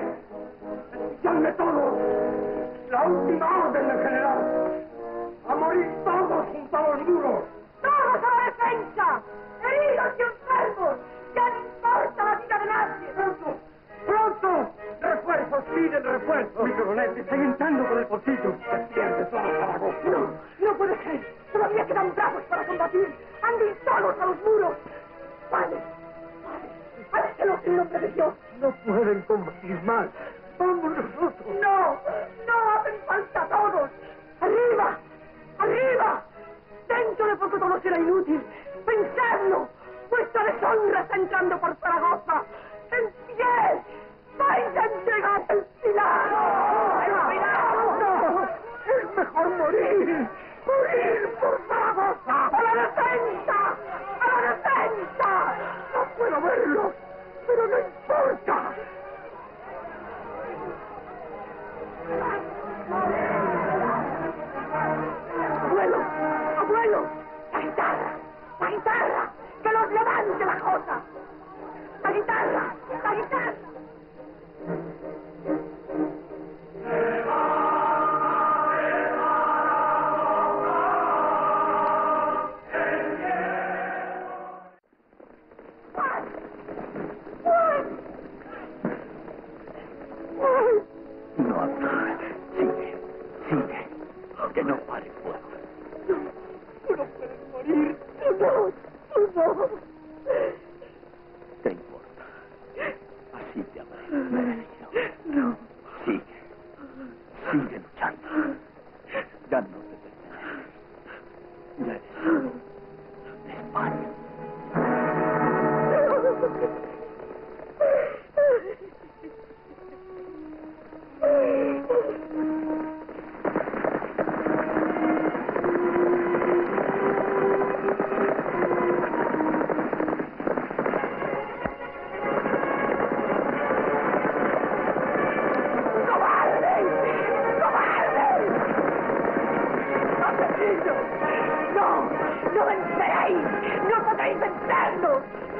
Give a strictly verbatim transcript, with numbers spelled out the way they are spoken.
¡Escuchadme todos! La última orden del general. ¡A morir todos junto a los muros! ¡Todos a la defensa! ¡Heridos y enfermos! ¡Ya no importa la vida de nadie! ¡Pronto! ¡Pronto! ¡Refuerzos! ¡Piden refuerzos! Mi coronel, están entrando por el portillo. ¡Se pierde toda Zaragoza! ¡No! ¡No puede ser! ¡Todavía quedan brazos para combatir! ¡Anden todos a los muros! ¡Padre! ¡Padre! ¡Hácelos en nombre de Dios! No pueden combatir más. ¡Vamos nosotros! ¡No! ¡No hacen falta todos! ¡Arriba! ¡Arriba! Dentro de poco todo será inútil. ¡Pensadlo! Vuestra deshonra está entrando por Zaragoza. ¡En pie! ¡Vais a entregar el Pilar! ¡El Pilar! ¡No! ¡Es mejor morir! ¡Morir por Zaragoza! ¡A la defensa! ¡A la defensa! ¡No puedo verlo! ¡Pero no importa! ¡Abuelo! ¡Abuelo! ¡La guitarra! ¡La guitarra! ¡Que los levante la cosa! ¡La guitarra! ¡La guitarra! No, sigue, sigue, que no pare el fuego. ¡Tú no puedes morir! ¡Tú no! ¡Tú no! ¿Te importa? Así te habré merecido. No. Sigue, sigue luchando. Ya no te perteneces. Ya eres de España. ¡No! ¡No venceréis! ¡No podréis vencernos!